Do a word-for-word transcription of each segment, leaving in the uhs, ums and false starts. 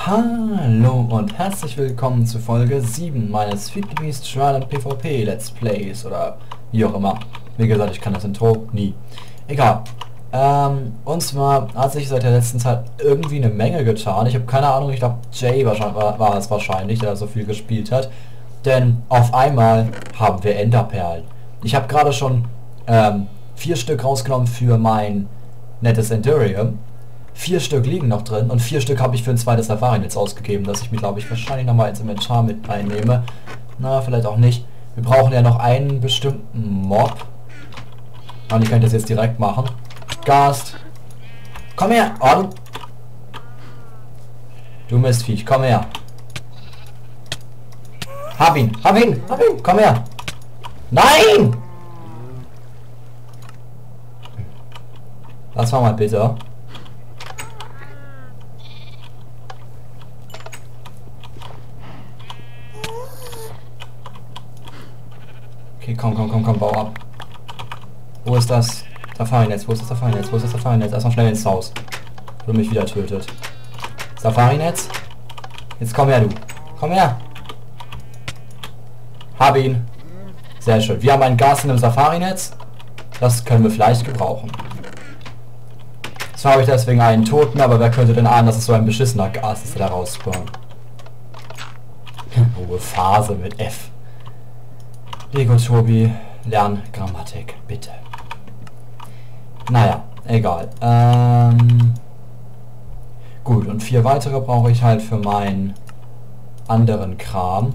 Hallo und herzlich willkommen zu Folge sieben meines Feed the Beast Shrine and PvP Let's Plays oder wie auch immer. Wie gesagt, ich kann das Intro nie. Egal. Ähm, und zwar hat sich seit der letzten Zeit irgendwie eine Menge getan. Ich habe keine Ahnung, ich glaube Jay wahrscheinlich, war, war es wahrscheinlich, der da so viel gespielt hat. Denn auf einmal haben wir Enderperlen. Ich habe gerade schon ähm, vier Stück rausgenommen für mein nettes Endurium. Vier Stück liegen noch drin und vier Stück habe ich für ein zweites Safari-Netz ausgegeben, das ich mir, glaube ich, wahrscheinlich nochmal ins Inventar mit einnehme. Na, vielleicht auch nicht. Wir brauchen ja noch einen bestimmten Mob. Und ich könnte das jetzt direkt machen. Gast! Komm her! Oh, du... du Mistviech, komm her! Hab ihn! Hab ihn! Hab ihn! Komm her! Nein! Das war mal bitte. Okay, komm, komm, komm, komm, bau ab. Wo ist das Safari-Netz? Wo ist das Safari-Netz? Wo ist das Safari-Netz? Erstmal schnell ins Haus. Wo du mich wieder tötet. Safari-Netz? Jetzt komm her, du. Komm her. Hab ihn. Sehr schön. Wir haben einen Gas in einem Safari-Netz. Das können wir vielleicht gebrauchen. Zwar habe ich deswegen einen Toten, aber wer könnte denn ahnen, dass es so ein beschissener Gas ist, der da rausspawnt. Hohe Phase mit F. Lego Tobi, lern Grammatik, bitte. Naja, egal. Ähm, gut, und vier weitere brauche ich halt für meinen anderen Kram.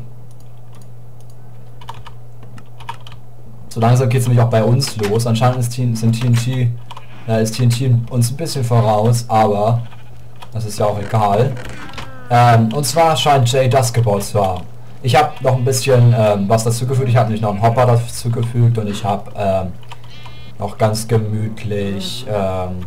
So langsam geht es nämlich auch bei uns los. Anscheinend ist T N T, äh, ist T N T uns ein bisschen voraus, aber das ist ja auch egal. Ähm, und zwar scheint Jay das gebaut zu haben. Ich habe noch ein bisschen ähm, was dazugefügt. Ich habe nämlich noch einen Hopper dazugefügt und ich habe ähm, noch ganz gemütlich, ähm,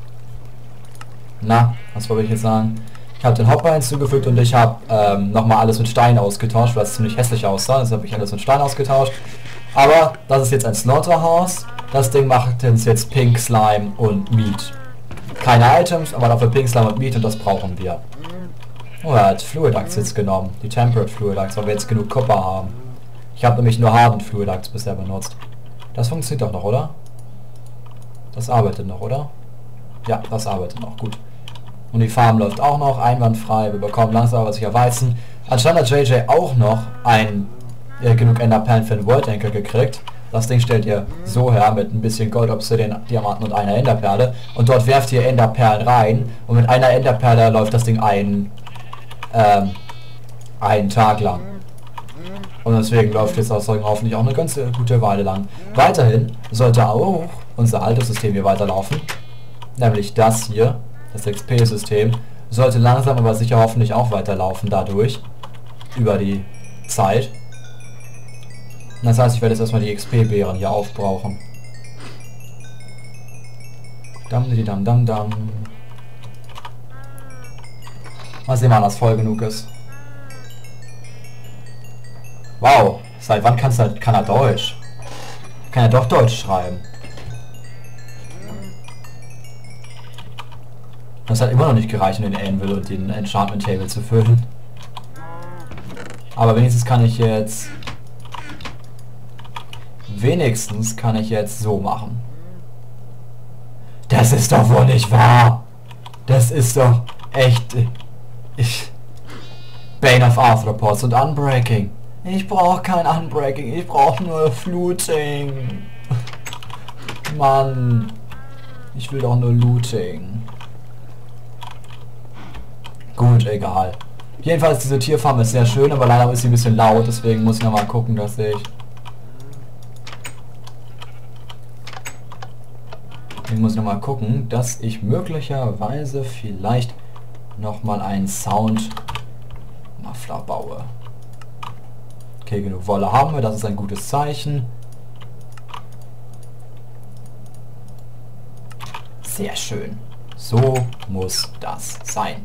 na, was wollte ich jetzt sagen? Ich habe den Hopper hinzugefügt und ich habe ähm, nochmal alles mit Stein ausgetauscht, weil es ziemlich hässlich aussah. Deshalb habe ich alles mit Stein ausgetauscht. Aber das ist jetzt ein Slaughterhouse. Das Ding macht uns jetzt Pink Slime und Meat. Keine Items, aber dafür Pink Slime und Meat und das brauchen wir. Oh, er hat Fluidax jetzt genommen. Die Temperate Fluidax, weil wir jetzt genug Kupfer haben. Ich habe nämlich nur Hardened Fluidax bisher benutzt. Das funktioniert doch noch, oder? Das arbeitet noch, oder? Ja, das arbeitet noch. Gut. Und die Farm läuft auch noch einwandfrei. Wir bekommen langsam aber sicher Weizen. Anscheinend hat J J auch noch ein äh, genug Enderperlen für den World Anchor gekriegt. Das Ding stellt ihr so her mit ein bisschen Gold, Obsidian, Diamanten und einer Enderperle. Und dort werft ihr Enderperlen rein. Und mit einer Enderperle läuft das Ding ein... Ähm, einen Tag lang. Und deswegen läuft jetzt das hoffentlich auch eine ganz gute Weile lang. Weiterhin sollte auch unser altes System hier weiterlaufen. Nämlich das hier, das X P-System, sollte langsam aber sicher hoffentlich auch weiterlaufen dadurch. Über die Zeit. Und das heißt, ich werde jetzt erstmal die X P-Beeren hier aufbrauchen. Dam, dam, dam, dam. Mal sehen, wann das voll genug ist. Wow, seit wann kannst du, kann er Deutsch? Kann er doch Deutsch schreiben. Das hat immer noch nicht gereicht, um den Anvil und den Enchantment Table zu füllen. Aber wenigstens kann ich jetzt... Wenigstens kann ich jetzt so machen. Das ist doch wohl nicht wahr! Das ist doch echt... Ich... Bane of Arthropods und Unbreaking. Ich brauche kein Unbreaking, ich brauche nur Fluting. Mann. Ich will doch nur Looting. Gut, egal. Jedenfalls, diese Tierfarm ist sehr schön, aber leider ist sie ein bisschen laut, deswegen muss ich noch mal gucken, dass ich... Ich muss noch mal gucken, dass ich möglicherweise vielleicht noch mal einen Sound Muffler baue. Okay, genug Wolle haben wir, das ist ein gutes Zeichen. Sehr schön. So muss das sein.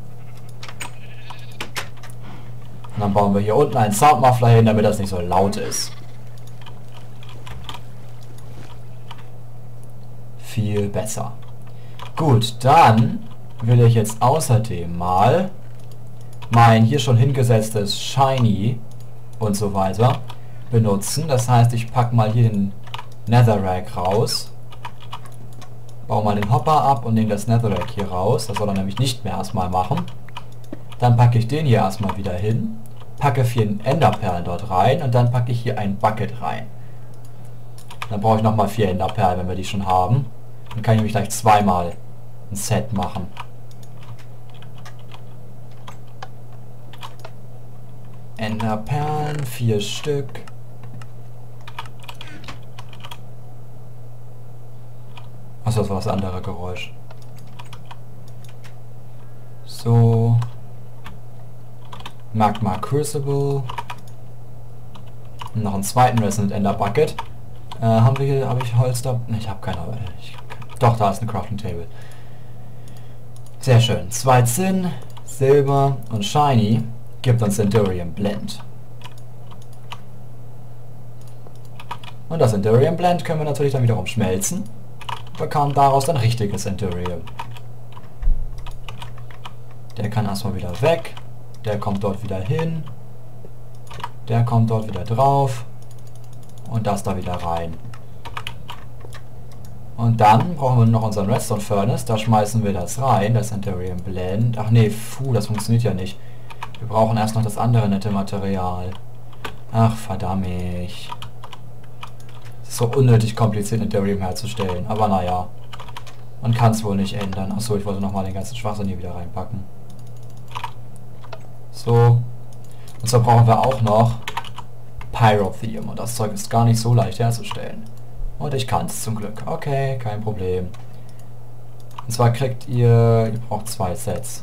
Und dann bauen wir hier unten einen Sound Muffler hin, damit das nicht so laut ist. Viel besser. Gut, dann will ich jetzt außerdem mal mein hier schon hingesetztes Shiny und so weiter benutzen. Das heißt, ich packe mal hier den Netherrack raus, baue mal den Hopper ab und nehme das Netherrack hier raus. Das soll er nämlich nicht mehr erstmal machen. Dann packe ich den hier erstmal wieder hin, packe vier Enderperlen dort rein und dann packe ich hier ein Bucket rein. Dann brauche ich nochmal vier Enderperlen, wenn wir die schon haben. Dann kann ich nämlich gleich zweimal ein Set machen. Enderperlen, vier Stück. Achso, das war das andere Geräusch. So. Magma Crucible. Und noch einen zweiten Resonant Ender Bucket. Äh, haben wir hier, habe ich Holz da? Ne, ich habe keine, ich hab keine. Doch, da ist eine Crafting Table. Sehr schön. Zwei Zinn, Silber und Shiny gibt uns Endurium Blend. Und das Endurium Blend können wir natürlich dann wiederum schmelzen. Bekommen daraus dann richtiges Endurium. Der kann erstmal wieder weg. Der kommt dort wieder hin. Der kommt dort wieder drauf. Und das da wieder rein. Und dann brauchen wir noch unseren Redstone Furnace. Da schmeißen wir das rein, das Endurium Blend. Ach nee, puh, das funktioniert ja nicht. Wir brauchen erst noch das andere nette Material. Ach, verdammt. Es ist so unnötig kompliziert, Endurium herzustellen. Aber naja. Man kann es wohl nicht ändern. Achso, ich wollte nochmal den ganzen Schwachsinn hier wieder reinpacken. So. Und zwar brauchen wir auch noch Pyrotheum. Und das Zeug ist gar nicht so leicht herzustellen. Und ich kann es zum Glück. Okay, kein Problem. Und zwar kriegt ihr... Ihr braucht zwei Sets.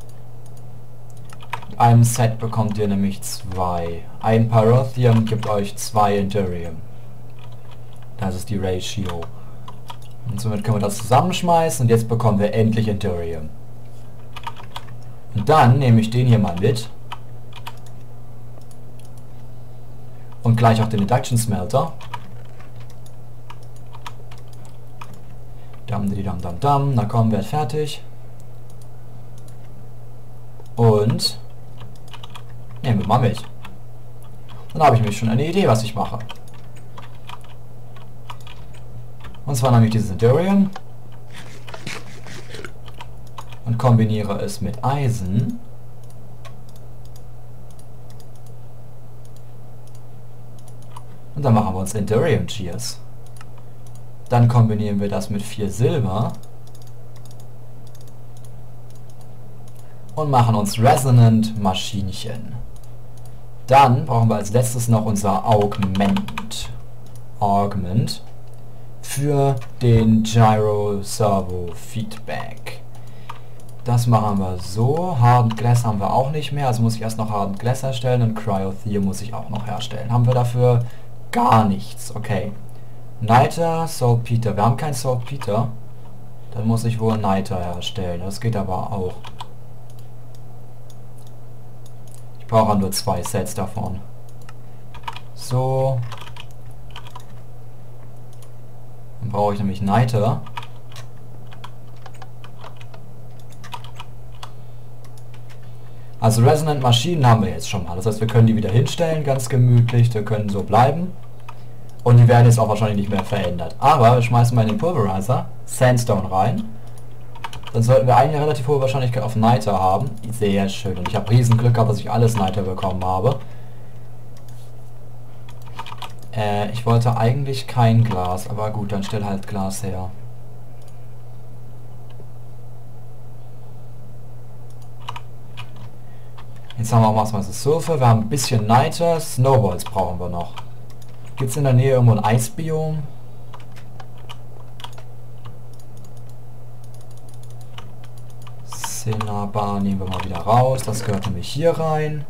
Mit einem Set bekommt ihr nämlich zwei. Ein Pyrotheum gibt euch zwei Endurium. Das ist die Ratio. Und somit können wir das zusammenschmeißen und jetzt bekommen wir endlich Endurium. Und dann nehme ich den hier mal mit. Und gleich auch den Induction Smelter. Dam, dam, dam, dam. Na komm, werd fertig. Und nehmen wir mal mit. Dann habe ich nämlich schon eine Idee, was ich mache. Und zwar nehme ich dieses Endurium und kombiniere es mit Eisen. Und dann machen wir uns Endurium Gears. Dann kombinieren wir das mit vier Silber und machen uns Resonant Maschinchen. Dann brauchen wir als letztes noch unser Augment. Augment. Für den Gyro Servo Feedback. Das machen wir so. Hardened Glass haben wir auch nicht mehr, also muss ich erst noch Hardened Glass herstellen und Cryotheum muss ich auch noch herstellen. Haben wir dafür gar nichts. Okay. Niter, Saltpeter. Wir haben kein Saltpeter. Dann muss ich wohl Niter herstellen. Das geht aber auch. Ich brauche nur zwei Sets davon. So. Dann brauche ich nämlich Niter. Also Resonant Maschinen haben wir jetzt schon mal. Das heißt, wir können die wieder hinstellen, ganz gemütlich. Die können so bleiben. Und die werden jetzt auch wahrscheinlich nicht mehr verändert. Aber wir schmeißen mal in den Pulverizer Sandstone rein. Dann sollten wir eine relativ hohe Wahrscheinlichkeit auf Niter haben. Sehr schön. Und ich habe riesen Glück gehabt, dass ich alles Niter bekommen habe. Äh, ich wollte eigentlich kein Glas, aber gut, dann stell halt Glas her. Jetzt haben wir auch mal das Sulfur, wir haben ein bisschen Niter, Snowballs brauchen wir noch. Gibt es in der Nähe irgendwo ein Eisbiom? Cinnabar nehmen wir mal wieder raus, das gehört nämlich hier rein.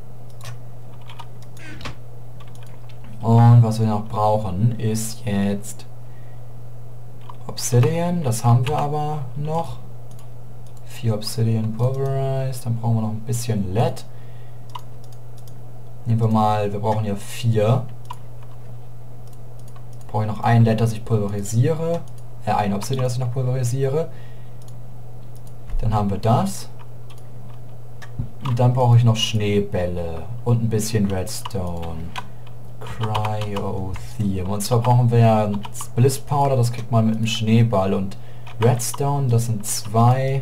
Und was wir noch brauchen ist jetzt Obsidian, das haben wir aber noch. Vier Obsidian Pulverized, dann brauchen wir noch ein bisschen L E D. Nehmen wir mal, wir brauchen ja vier. Brauche ich noch ein L E D, das ich pulverisiere. Äh, ein Obsidian, das ich noch pulverisiere. Dann haben wir das. Und dann brauche ich noch Schneebälle und ein bisschen Redstone. Cryo-Theme. Und zwar brauchen wir ja Bliss Powder, das kriegt man mit dem Schneeball. Und Redstone, das sind zwei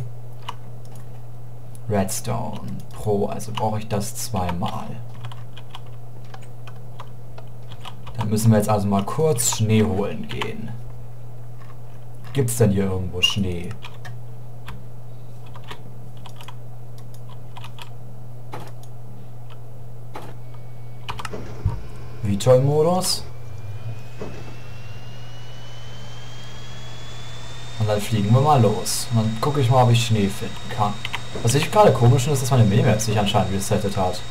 Redstone pro. Also brauche ich das zweimal. Dann müssen wir jetzt also mal kurz Schnee holen gehen. Gibt's denn hier irgendwo Schnee? VTOL-Modus. Und dann fliegen wir mal los. Und dann gucke ich mal, ob ich Schnee finden kann. Was ich gerade komisch finde, ist, dass meine Minimap sich anscheinend resettet hat.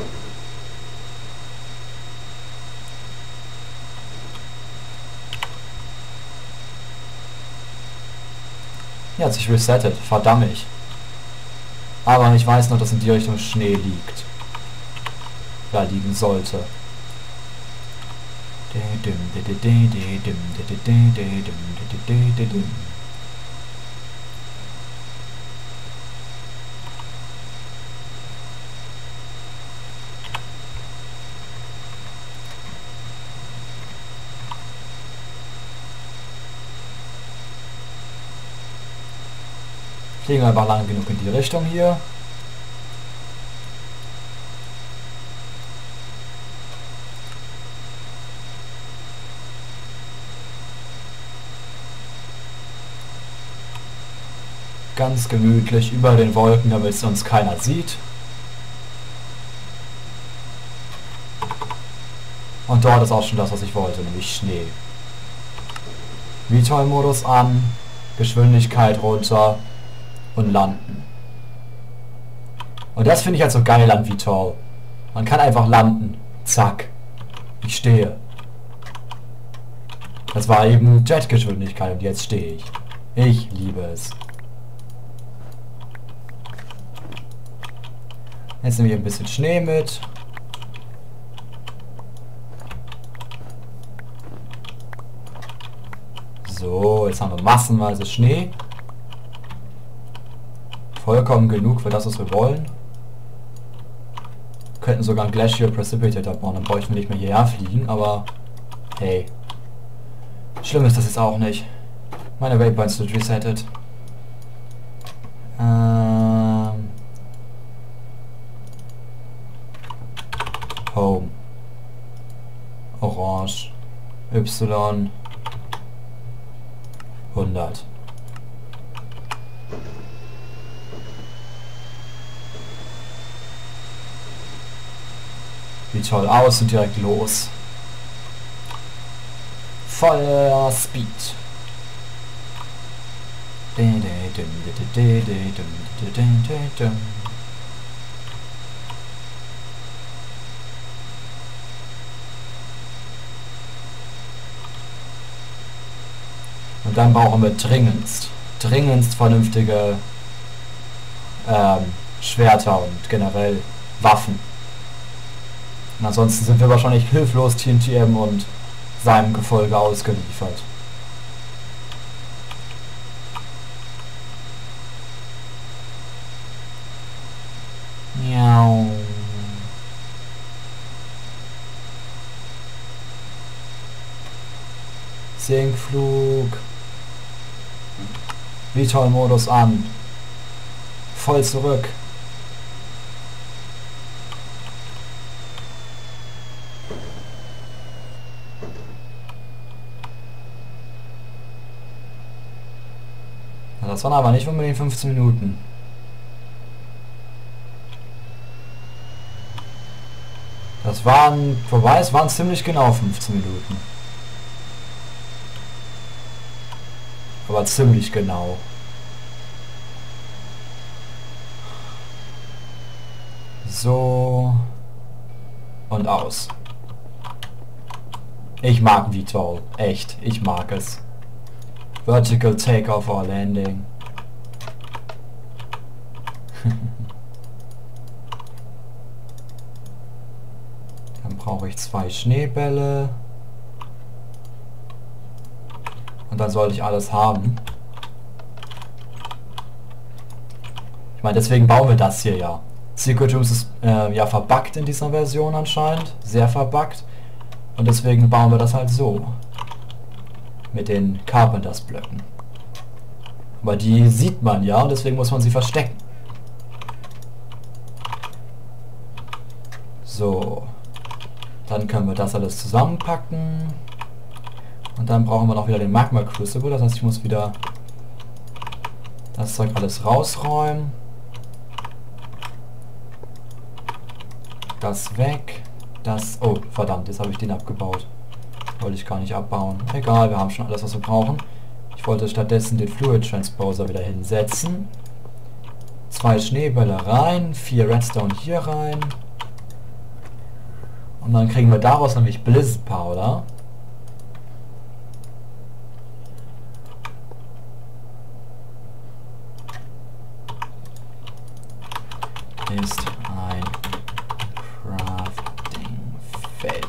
Ja, hat sich resettet. Verdammt. Aber ich weiß noch, dass in die Richtung Schnee liegt. Da liegen sollte. Fliegen wir einfach lang genug in die Richtung hier. Ganz gemütlich über den Wolken, damit es uns keiner sieht. Und dort ist auch schon das, was ich wollte, nämlich Schnee. VTOL-Modus an, Geschwindigkeit runter und landen. Und das finde ich halt so geil an VTOL. Man kann einfach landen. Zack. Ich stehe. Das war eben Jetgeschwindigkeit und jetzt stehe ich. Ich liebe es. Jetzt nehmen wir ein bisschen Schnee mit. So, jetzt haben wir massenweise Schnee. Vollkommen genug für das, was wir wollen. Wir könnten sogar einen Glacial Precipitator bauen, dann bräuchten wir nicht mehr hierher fliegen, aber hey. Schlimm ist das jetzt auch nicht. Meine Waypoints sind resettet. Ähm... Home. Orange. Y. hundert. Wie toll aus und direkt los. Voller Speed. Und dann brauchen wir dringendst, dringendst vernünftige ähm, Schwerter und generell Waffen. Und ansonsten sind wir wahrscheinlich hilflos T N T M und seinem Gefolge ausgeliefert. Miau. Sinkflug. VTOL-Modus an. Voll zurück. Das waren aber nicht unbedingt fünfzehn Minuten. Das waren, vorbei, es waren ziemlich genau fünfzehn Minuten. Aber ziemlich genau. So. Und aus. Ich mag VTOL. Echt, ich mag es. Vertical Takeoff or Landing. Dann brauche ich zwei Schneebälle. Und dann sollte ich alles haben. Ich meine, deswegen bauen wir das hier ja. Secret Rooms ist äh, ja verbuggt in dieser Version anscheinend. Sehr verbuggt. Und deswegen bauen wir das halt so. Mit den Carpenters Blöcken. Aber die sieht man ja und deswegen muss man sie verstecken. So. Dann können wir das alles zusammenpacken. Und dann brauchen wir noch wieder den Magma Crucible. Das heißt, ich muss wieder das Zeug alles rausräumen. Das weg. Das... Oh, verdammt, jetzt habe ich den abgebaut. Wollte ich gar nicht abbauen. Egal, wir haben schon alles, was wir brauchen. Ich wollte stattdessen den Fluid Transposer wieder hinsetzen. Zwei Schneebälle rein, vier Redstone hier rein. Und dann kriegen wir daraus nämlich Blizzard Powder. Ist ein Crafting-Feld.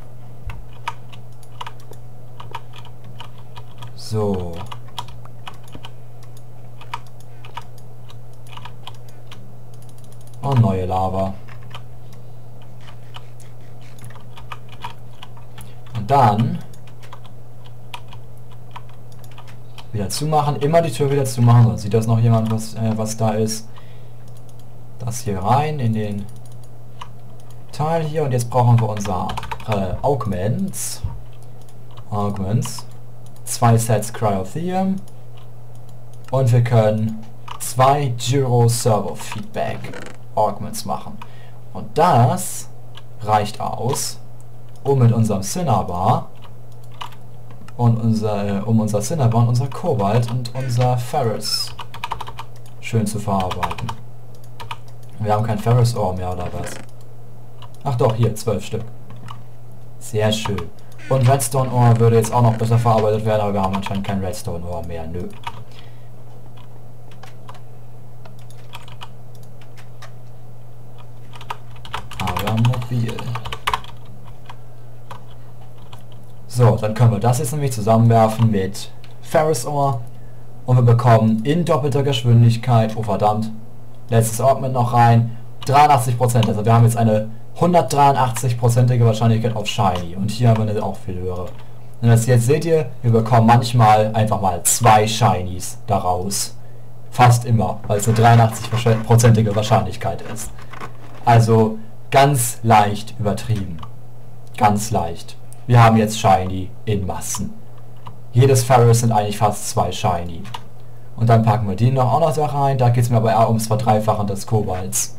So. Und neue Lava. Und dann wieder zumachen, immer die Tür wieder zumachen, sonst sieht das noch jemand, was, äh, was da ist. Das hier rein in den Teil hier und jetzt brauchen wir unser äh, Augments. Augments. Zwei Sets Cryotheum und wir können zwei Gyro Servo Feedback Augments machen. Und das reicht aus, um mit unserem Cinnabar und unser, äh, um unser Cinnabar und unser Kobalt und unser Ferrous schön zu verarbeiten. Wir haben kein Ferrous Ore mehr oder was? Ach doch, hier, zwölf Stück. Sehr schön. Und Redstone Ore würde jetzt auch noch besser verarbeitet werden, aber wir haben anscheinend kein Redstone Ore mehr. Nö. Aber mobil. So, dann können wir das jetzt nämlich zusammenwerfen mit Ferrous Ore und wir bekommen in doppelter Geschwindigkeit, oh verdammt, letztes Augment noch rein, dreiundachtzig Prozent. Also wir haben jetzt eine hundertdreiundachtzig-prozentige Wahrscheinlichkeit auf Shiny. Und hier haben wir eine auch viel höhere. Und das jetzt seht ihr, wir bekommen manchmal einfach mal zwei Shinies daraus. Fast immer, weil es eine dreiundachtzig-prozentige Wahrscheinlichkeit ist. Also ganz leicht übertrieben. Ganz leicht. Wir haben jetzt Shiny in Massen. Jedes Ferrous sind eigentlich fast zwei Shiny. Und dann packen wir den noch auch noch da rein. Da geht es mir aber eher ums Verdreifachen des Kobalts.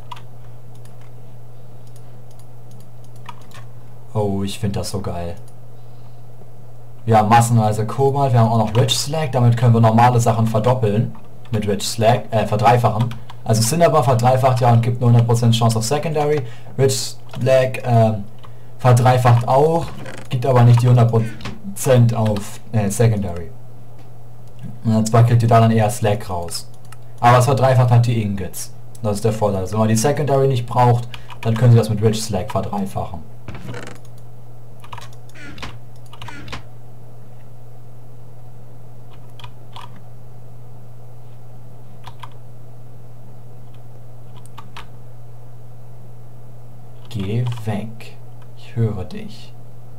Oh, ich finde das so geil. Wir haben massenweise Kobalt, wir haben auch noch Rich Slag, damit können wir normale Sachen verdoppeln. Mit Rich Slag, äh, verdreifachen. Also Cinnabar verdreifacht ja und gibt nur hundert Prozent Chance auf Secondary. Rich Slag äh, verdreifacht auch, gibt aber nicht die hundert Prozent auf äh, Secondary. Und zwar kriegt ihr da dann eher Slag raus. Aber es verdreifacht halt die Ingots. Das ist der Vorteil. Also wenn man die Secondary nicht braucht, dann können sie das mit Rich Slag verdreifachen. Geh weg. Ich höre dich.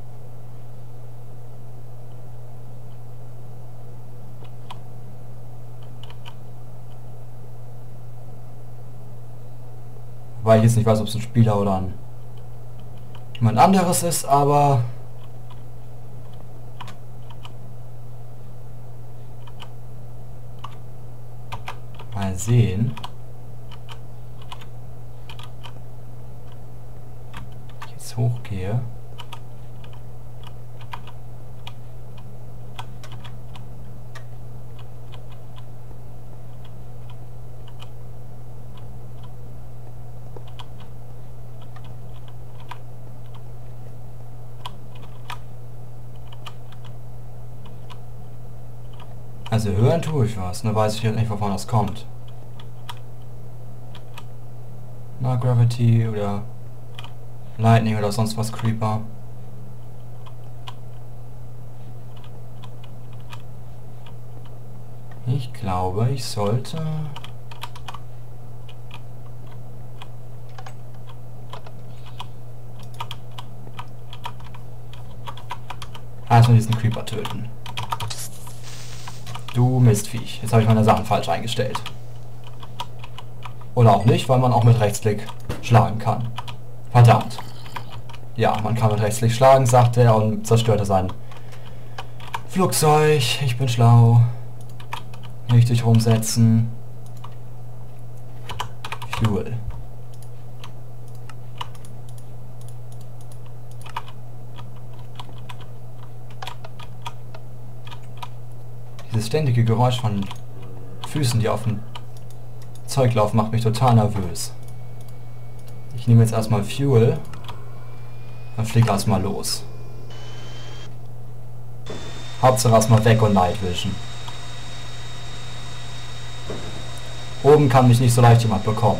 Weil ich jetzt nicht weiß, ob es ein Spieler oder ein jemand anderes ist, aber mal sehen. Ich jetzt hochgehe. Also hören tue ich was, ne, weiß ich jetzt nicht, wovon das kommt. Na, Gravity oder Lightning oder sonst was, Creeper. Ich glaube, ich sollte Erstmal diesen Creeper töten. Du Mistviech. Jetzt habe ich meine Sachen falsch eingestellt. Oder auch nicht, weil man auch mit Rechtsklick schlagen kann. Verdammt. Ja, man kann mit Rechtsklick schlagen, sagt er und zerstört sein Flugzeug. Ich bin schlau. Richtig rumsetzen. Fuel. Dieses ständige Geräusch von Füßen, die auf dem Zeug laufen, macht mich total nervös. Ich nehme jetzt erstmal Fuel. Dann fliege erstmal los. Hauptsache erstmal weg und Night Vision. Oben kann mich nicht so leicht jemand bekommen.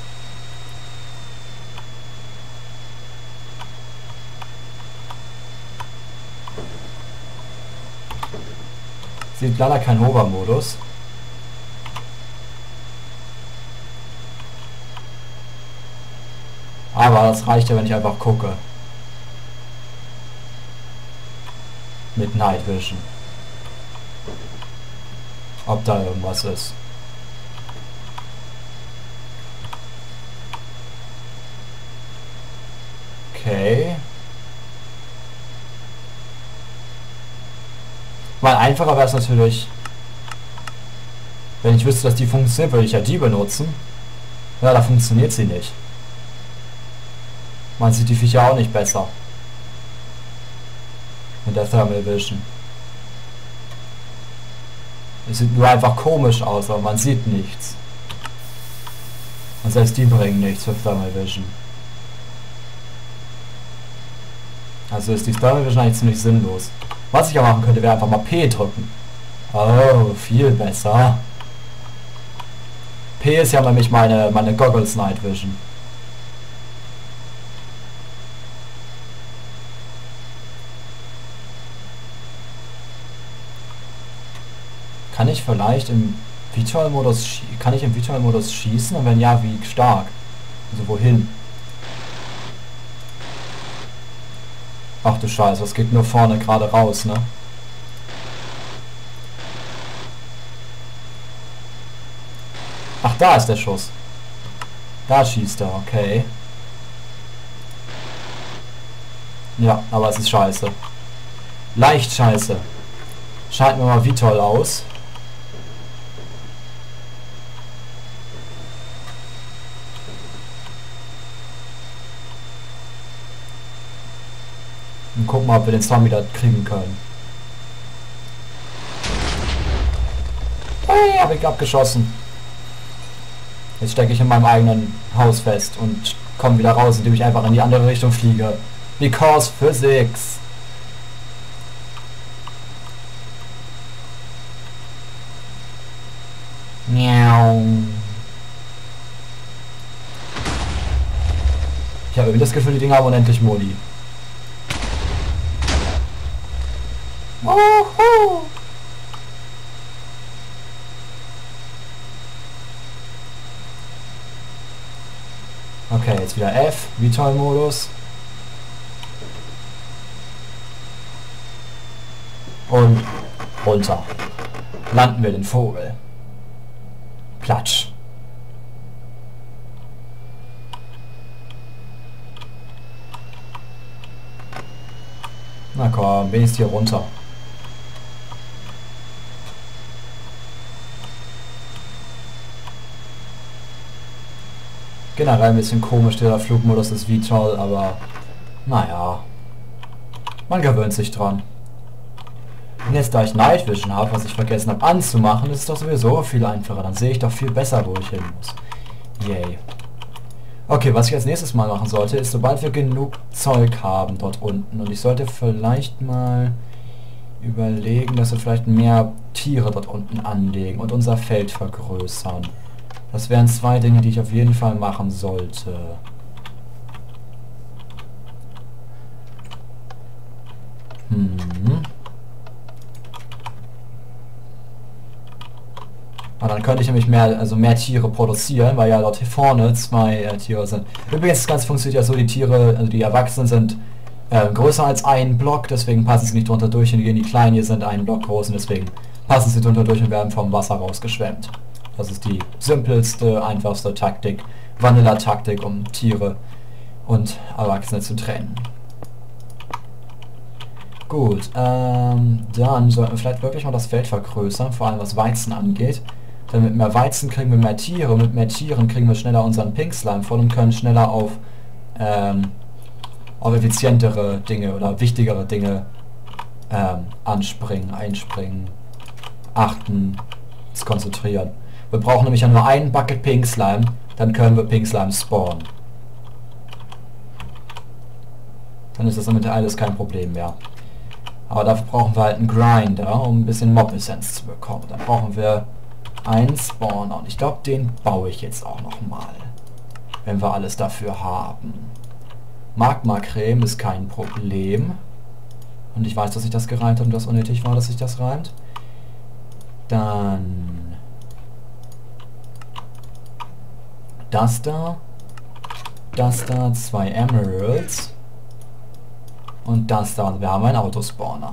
Sieht leider kein Hover-Modus. Aber das reicht ja, wenn ich einfach gucke. Mit Night Vision. Ob da irgendwas ist. Okay. Weil einfacher wäre es natürlich, wenn ich wüsste, dass die funktioniert, würde ich ja die benutzen. Ja, da funktioniert sie nicht. Man sieht die Viecher auch nicht besser. Mit der Thermal Vision. Es sieht nur einfach komisch aus, aber man sieht nichts. Und selbst die bringen nichts für Thermal Vision. Also ist die Thermal Vision eigentlich ziemlich sinnlos. Was ich ja machen könnte, wäre einfach mal P drücken. Oh, viel besser. P ist ja nämlich meine, meine Goggles Night Vision. Kann ich vielleicht im Vital-Modus kann ich im Vital-Modus schießen? Und wenn ja, wie stark? Also wohin? Ach du Scheiße, das geht nur vorne gerade raus, ne? Ach, da ist der Schuss. Da schießt er, okay. Ja, aber es ist scheiße. Leicht scheiße. Schalten wir mal Vital aus. Und gucken mal, ob wir den Zombie da kriegen können. Hey, habe ich abgeschossen. Jetzt stecke ich in meinem eigenen Haus fest und komme wieder raus, indem ich einfach in die andere Richtung fliege. Because Physics. Miau. Ich habe irgendwie das Gefühl, die Dinger haben unendlich Modi. Wuhu. Okay, jetzt wieder F, Vital-Modus. Und runter. Landen wir den Vogel. Platsch. Na komm, wenigstens hier runter. Generell ein bisschen komisch der Flugmodus des Vital, aber naja, man gewöhnt sich dran. Und jetzt da ich Night Vision habe, was ich vergessen habe anzumachen, ist es doch sowieso viel einfacher. Dann sehe ich doch viel besser, wo ich hin muss. Yay. Okay, was ich als nächstes mal machen sollte, ist, sobald wir genug Zeug haben dort unten, und ich sollte vielleicht mal überlegen, dass wir vielleicht mehr Tiere dort unten anlegen und unser Feld vergrößern. Das wären zwei Dinge, die ich auf jeden Fall machen sollte. Hm. Ah, dann könnte ich nämlich mehr, also mehr Tiere produzieren, weil ja dort hier vorne zwei äh, Tiere sind. Übrigens, das Ganze funktioniert ja so, die Tiere, also die Erwachsenen sind äh, größer als ein Block, deswegen passen sie nicht drunter durch und die kleinen hier sind einen Block groß und deswegen passen sie drunter durch und werden vom Wasser rausgeschwemmt. Das ist die simpelste, einfachste Taktik, Vanilla-Taktik, um Tiere und Erwachsene zu trennen. Gut, ähm, dann sollten wir vielleicht wirklich mal das Feld vergrößern, vor allem was Weizen angeht. Denn mit mehr Weizen kriegen wir mehr Tiere, mit mehr Tieren kriegen wir schneller unseren Pink Slime voll und können schneller auf, ähm, auf effizientere Dinge oder wichtigere Dinge ähm, anspringen, einspringen, achten, uns konzentrieren. Wir brauchen nämlich ja nur einen Bucket Pink Slime, dann können wir Pink Slime spawnen. Dann ist das damit alles kein Problem mehr. Aber dafür brauchen wir halt einen Grinder, um ein bisschen Mob-Essenz zu bekommen. Dann brauchen wir einen Spawner. Und ich glaube, den baue ich jetzt auch noch mal, wenn wir alles dafür haben. Magma-Creme ist kein Problem. Und ich weiß, dass ich das gereimt habe und das unnötig war, dass sich das reimt. Dann das da. Das da, zwei Emeralds. Und das da, und wir haben einen Autospawner.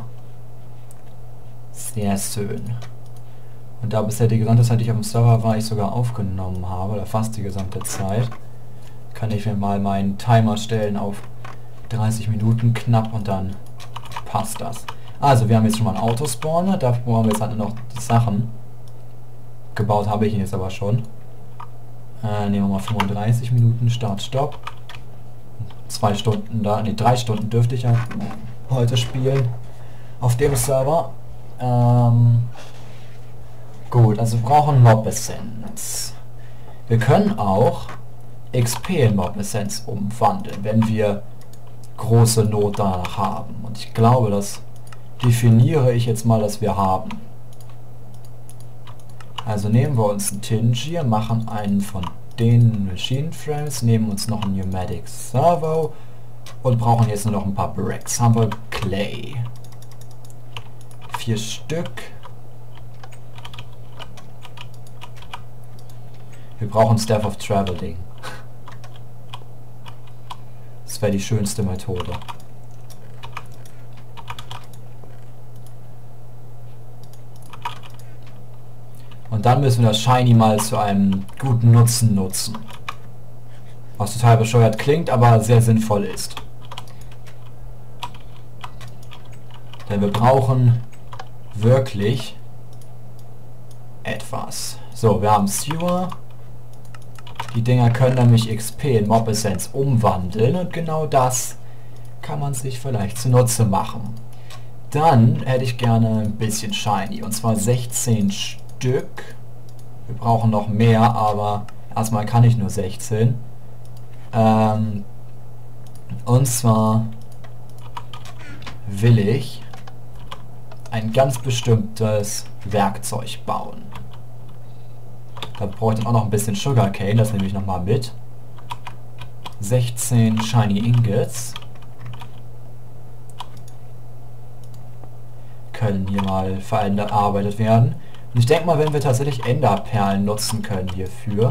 Sehr schön. Und da bisher die gesamte Zeit, die ich auf dem Server war, ich sogar aufgenommen habe, oder fast die gesamte Zeit, kann ich mir mal meinen Timer stellen auf dreißig Minuten knapp und dann passt das. Also, wir haben jetzt schon mal einen Autospawner, da brauchen wir jetzt halt nur noch die Sachen. Gebaut habe ich ihn jetzt aber schon. Äh, nehmen wir mal fünfunddreißig Minuten, Start, Stopp. Zwei Stunden da, ne, drei Stunden dürfte ich ja heute spielen auf dem Server. Ähm, gut, also wir brauchen Mob-Essenz. Wir können auch X P in Mob-Essenz umwandeln, wenn wir große Not danach haben. Und ich glaube, das definiere ich jetzt mal, dass wir haben. Also nehmen wir uns einen Tingier, machen einen von den Machine Frames, nehmen uns noch einen Pneumatic Servo und brauchen jetzt nur noch ein paar Bricks. Haben wir Clay. Vier Stück. Wir brauchen Staff of Traveling. Das wäre die schönste Methode. Und dann müssen wir das Shiny mal zu einem guten Nutzen nutzen. Was total bescheuert klingt, aber sehr sinnvoll ist. Denn wir brauchen wirklich etwas. So, wir haben Sewer. Die Dinger können nämlich X P in Mob-Essenz umwandeln und genau das kann man sich vielleicht zunutze machen. Dann hätte ich gerne ein bisschen Shiny, und zwar sechzehn Stück. Wir brauchen noch mehr, aber erstmal kann ich nur sechzehn. Ähm, und zwar will ich ein ganz bestimmtes Werkzeug bauen. Da brauche ich dann auch noch ein bisschen Sugarcane, das nehme ich nochmal mit. sechzehn Shiny Ingots. Können hier mal verarbeitet werden. Und ich denke mal, wenn wir tatsächlich Enderperlen nutzen können hierfür,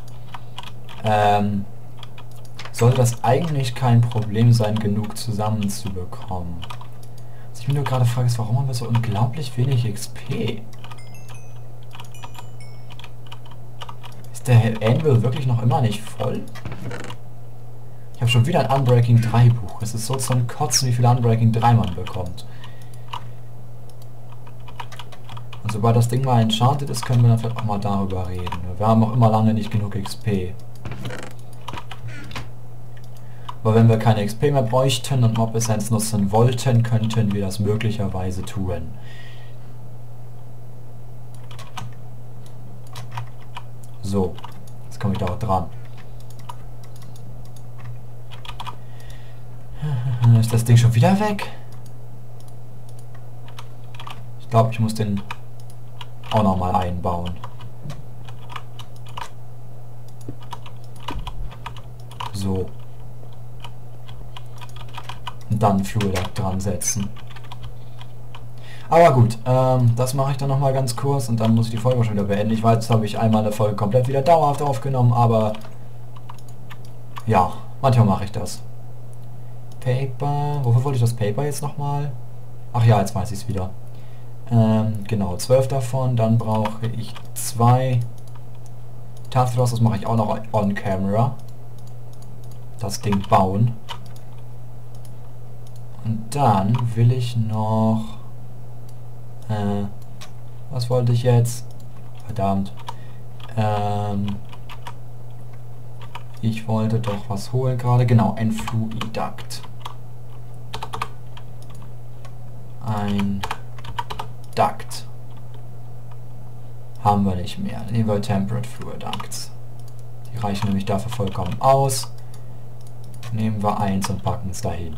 ähm, sollte das eigentlich kein Problem sein, genug zusammenzubekommen. Was ich mir nur gerade frage, ist, warum haben wir so unglaublich wenig X P? Ist der Anvil wirklich noch immer nicht voll? Ich habe schon wieder ein Unbreaking drei Buch. Es ist so zum Kotzen, wie viel Unbreaking drei man bekommt. Und sobald das Ding mal enchanted ist, können wir dann vielleicht auch mal darüber reden. Wir haben auch immer lange nicht genug X P. Aber wenn wir keine X P mehr bräuchten und Mob-Essenz nutzen wollten, könnten wir das möglicherweise tun. So, jetzt komme ich da auch dran. Ist das Ding schon wieder weg? Ich glaube, ich muss den auch noch mal einbauen. So. Und dann Fuel da dran setzen. Aber gut, ähm, das mache ich dann noch mal ganz kurz und dann muss ich die Folge schon wieder beenden. Ich weiß, jetzt habe ich einmal eine Folge komplett wieder dauerhaft aufgenommen, aber ja, manchmal mache ich das. Paper. Wofür wollte ich das Paper jetzt nochmal? Ach ja, jetzt weiß ich es wieder. Ähm, genau, zwölf davon. Dann brauche ich zwei Tathros, das mache ich auch noch on camera. Das Ding bauen. Und dann will ich noch... Äh, was wollte ich jetzt? Verdammt. Ähm, ich wollte doch was holen gerade. Genau, ein Fluiduct. Ein Duct. Haben wir nicht mehr. Nehmen wir Temperate Fluiducts. Die reichen nämlich dafür vollkommen aus. Nehmen wir eins und packen es dahin.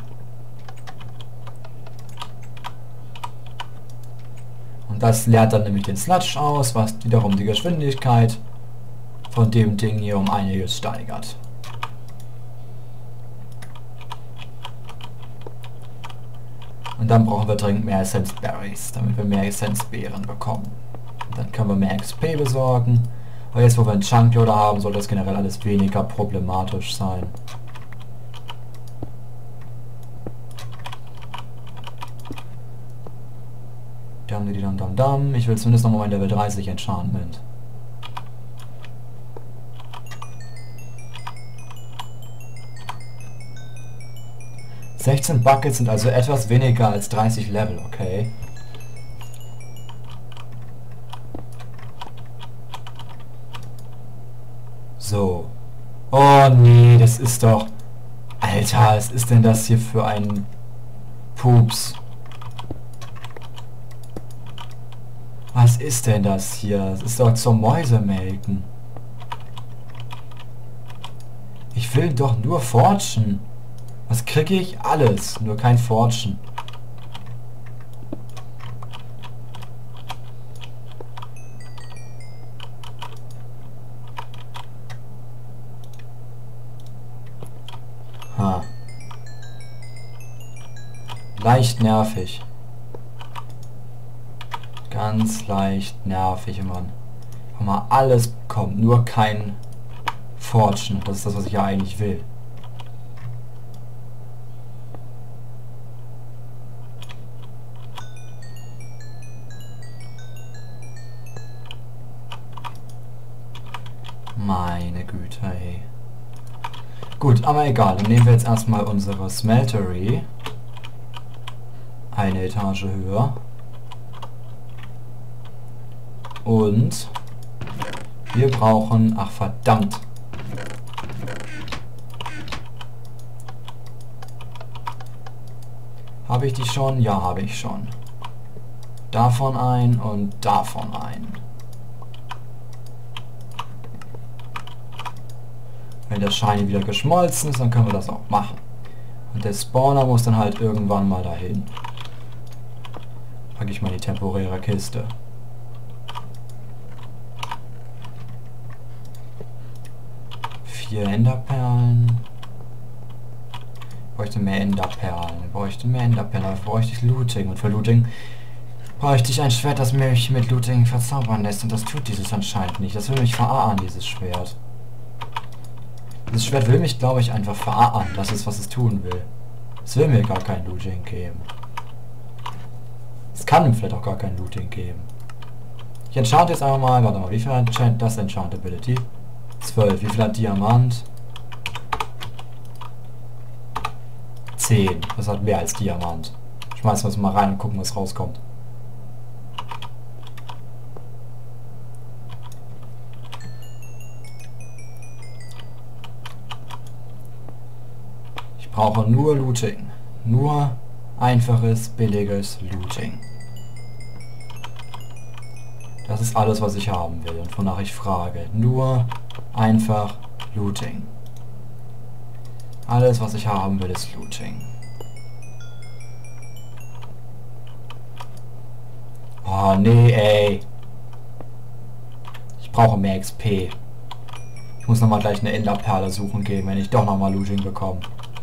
Und das leert dann nämlich den Sludge aus, was wiederum die Geschwindigkeit von dem Ding hier um einiges steigert. Und dann brauchen wir dringend mehr Essence Berries, damit wir mehr Essence Beeren bekommen. Und dann können wir mehr X P besorgen. Aber jetzt, wo wir einen Chunkloader haben, soll das generell alles weniger problematisch sein. Dam, die dam, dam, dam. Ich will zumindest nochmal mein Level dreißig Enchantment. sechzehn Buckets sind also etwas weniger als dreißig Level, okay. So. Oh nee, das ist doch... Alter, was ist denn das hier für ein Pups? Was ist denn das hier? Das ist doch zum Mäusemelken. Ich will doch nur forschen. Was kriege ich? Alles, nur kein Forschen. Ha. Leicht nervig. Ganz leicht nervig, Mann. Wenn man alles bekommt, nur kein Forschen. Das ist das, was ich ja eigentlich will. Meine Güte, ey. Gut, aber egal. Dann nehmen wir jetzt erstmal unsere Smeltery. Eine Etage höher. Und wir brauchen... Ach, verdammt. Habe ich die schon? Ja, habe ich schon. Davon ein und davon ein. Wenn der Shiny wieder geschmolzen ist, dann können wir das auch machen. Und der Spawner muss dann halt irgendwann mal dahin. Packe ich mal die temporäre Kiste. Vier Enderperlen. Ich bräuchte mehr Enderperlen. Ich bräuchte mehr Enderperlen. Dafür bräuchte ich Looting. Und für Looting bräuchte ich ein Schwert, das mich mit Looting verzaubern lässt. Und das tut dieses anscheinend nicht. Das will mich verarren, dieses Schwert. Dieses Schwert will mich, glaube ich, einfach verarren. Das ist, was es tun will. Es will mir gar kein Looting geben. Es kann mir vielleicht auch gar kein Looting geben. Ich enchante jetzt einfach mal. Warte mal, wie viel hat das Enchantability? zwölf. Wie viel hat Diamant? zehn. Das hat mehr als Diamant. Schmeißen wir es mal rein und gucken, was rauskommt. Ich brauche nur Looting. Nur einfaches, billiges Looting. Das ist alles, was ich haben will und wonach ich frage. Nur einfach Looting. Alles, was ich haben will, ist Looting. Oh, nee, ey. Ich brauche mehr X P. Ich muss nochmal gleich eine Enderperle suchen gehen, wenn ich doch nochmal Looting bekomme.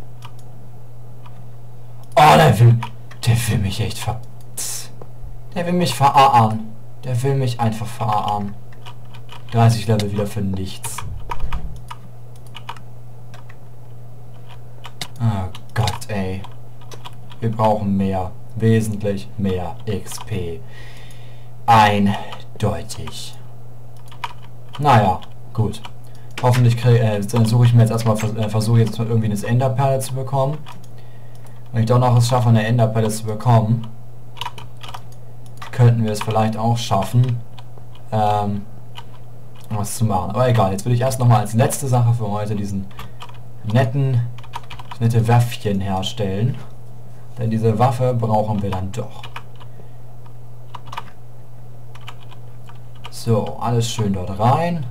Oh, der will... Der will mich echt ver... Der will mich verarren. Der will mich einfach verarren. dreißig Level wieder für nichts. Oh Gott, ey. Wir brauchen mehr, wesentlich mehr X P. Eindeutig. Naja, gut. Hoffentlich krieg, äh, dann suche ich mir jetzt erstmal, äh, versuche jetzt irgendwie eine Enderperle zu bekommen. Wenn ich doch noch es schaffe, eine Enderperle zu bekommen, könnten wir es vielleicht auch schaffen, ähm, was zu machen. Aber egal, jetzt will ich erst nochmal als letzte Sache für heute diesen netten, nette Wäffchen herstellen. Denn diese Waffe brauchen wir dann doch. So, alles schön dort rein.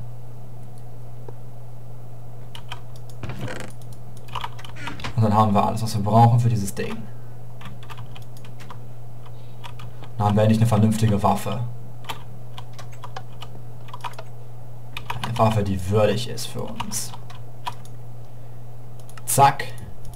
Und dann haben wir alles, was wir brauchen für dieses Ding. Dann haben wir endlich eine vernünftige Waffe. Eine Waffe, die würdig ist für uns. Zack.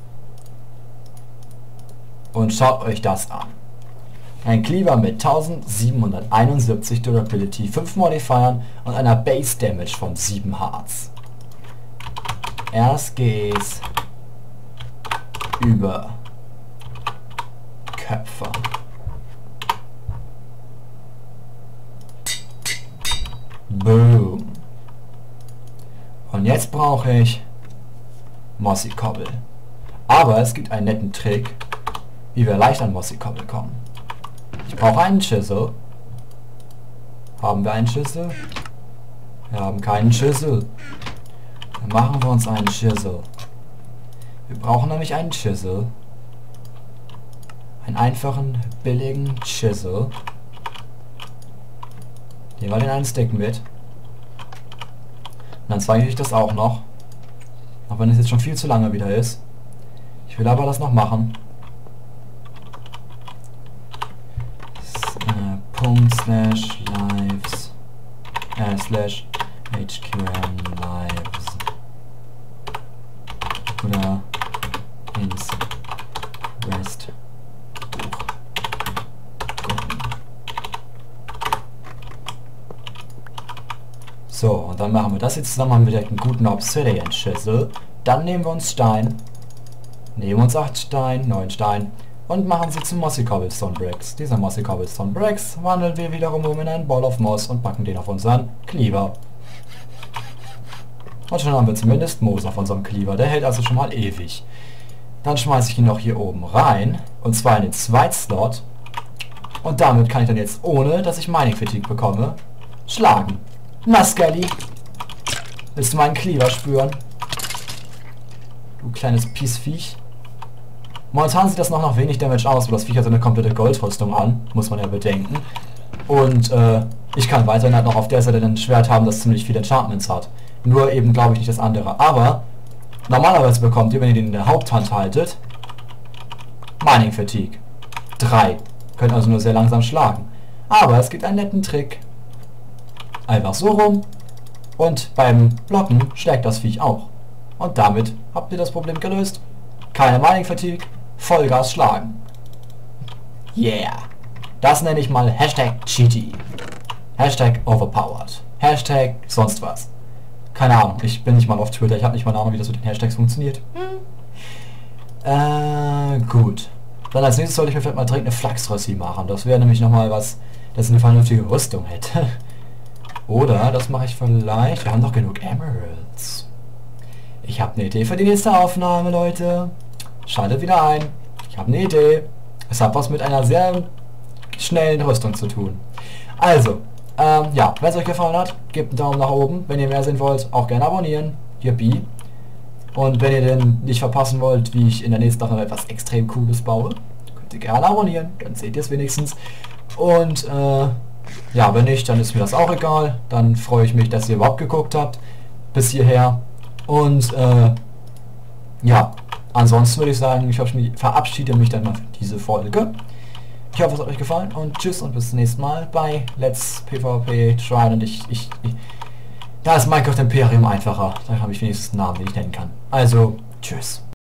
Und schaut euch das an. Ein Cleaver mit eintausendsiebenhunderteinundsiebzig Durability, fünf Modifiern und einer Base Damage von sieben Hearts. Erst geht's über Köpfe. Boom. Und jetzt brauche ich Mossy Cobble. Aber es gibt einen netten Trick, wie wir leicht an Mossy Cobble kommen. Ich brauche einen Chisel. Haben wir einen Chisel? Wir haben keinen Chisel. Dann machen wir uns einen Chisel. Wir brauchen nämlich einen Chisel. Einen einfachen, billigen Chisel. Nehmen wir den einen Stick mit. Und dann zeige ich das auch noch. Auch wenn es jetzt schon viel zu lange wieder ist. Ich will aber das noch machen. Punkt slash lives äh, slash hqm lives oder ins rest gucken. So, und dann machen wir das jetzt zusammen, haben wir direkt einen guten Obsidian Chisel. Dann nehmen wir uns Stein, nehmen uns acht Stein, neun Stein und machen sie zu Mossy Cobblestone Bricks. Diese Mossy Cobblestone Bricks wandeln wir wiederum um in einen Ball of Moss und packen den auf unseren Cleaver. Und schon haben wir zumindest Moos auf unserem Cleaver. Der hält also schon mal ewig. Dann schmeiße ich ihn noch hier oben rein. Und zwar in den Zweitslot. Und damit kann ich dann jetzt, ohne dass ich Mining Fatigue bekomme, schlagen. Na Skelly, willst du meinen Cleaver spüren? Du kleines Piesviech. Momentan sieht das noch nach wenig Damage aus, weil das Viech hat so eine komplette Goldrüstung an, muss man ja bedenken. Und äh, ich kann weiterhin halt noch auf der Seite ein Schwert haben, das ziemlich viele Enchantments hat. Nur eben glaube ich nicht das andere. Aber normalerweise bekommt ihr, wenn ihr den in der Haupthand haltet, Mining Fatigue. drei. Könnt also nur sehr langsam schlagen. Aber es gibt einen netten Trick. Einfach so rum. Und beim Blocken schlägt das Viech auch. Und damit habt ihr das Problem gelöst. Keine Mining Fatigue. Vollgas schlagen. Yeah. Das nenne ich mal Hashtag Cheaty. Hashtag Overpowered. Hashtag sonst was. Keine Ahnung, ich bin nicht mal auf Twitter. Ich habe nicht mal eine Ahnung, wie das mit den Hashtags funktioniert. Hm. Äh, gut. Dann als nächstes sollte ich mir vielleicht mal dringend eine Flachsrössi machen. Das wäre nämlich nochmal was, das eine vernünftige Rüstung hätte. Oder, das mache ich vielleicht... Wir haben doch genug Emeralds. Ich habe eine Idee für die nächste Aufnahme, Leute. Schaltet wieder ein. Ich habe eine Idee. Es hat was mit einer sehr schnellen Rüstung zu tun. Also, ähm, ja, wenn es euch gefallen hat, gebt einen Daumen nach oben. Wenn ihr mehr sehen wollt, auch gerne abonnieren. Yippie. Und wenn ihr denn nicht verpassen wollt, wie ich in der nächsten Woche etwas extrem Cooles baue, könnt ihr gerne abonnieren. Dann seht ihr es wenigstens. Und, äh, ja, wenn nicht, dann ist mir das auch egal. Dann freue ich mich, dass ihr überhaupt geguckt habt. Bis hierher. Und, äh, ja. Ansonsten würde ich sagen, ich verabschiede mich dann mal für diese Folge. Ich hoffe, es hat euch gefallen und tschüss und bis zum nächsten Mal bei Let's PvP Try. Und ich, ich, ich... Da ist Minecraft Imperium einfacher. Da habe ich wenigstens einen Namen, den ich nennen kann. Also, tschüss.